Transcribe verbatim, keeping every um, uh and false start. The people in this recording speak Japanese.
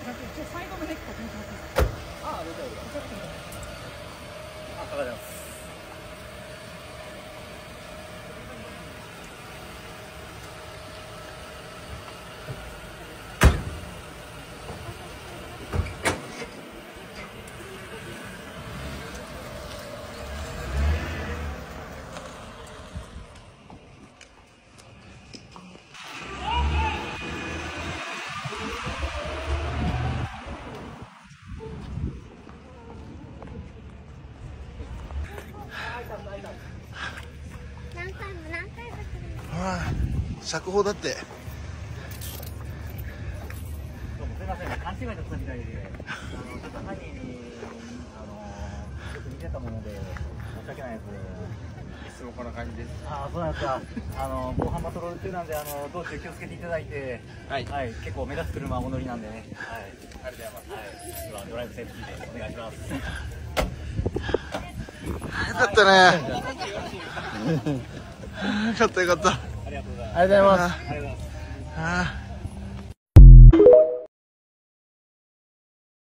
最後のネット決めてもらっていいですか。 ああ、どうぞどうぞ。あ、ありがとうございます。 何回も何回もするの。 ほら釈放だって。 どうもすみません、勘違いだったみたいで、あのちょっと犯人にあのちょっと似てたもので申し訳ないです。 いつもこんな感じです。 ああ、そうなんですか。あの防犯パトロール中なんで、あの道中気をつけていただいて、 はい、 はい、結構目立つ車はお乗りなんでね。はい、 ありがとうございます。 はい、ではドライブセーフティーでお願いします。 よかったね。よかったよかった。 ありがとうございます。 ありがとうございます。 ありがとうございます。 ああ。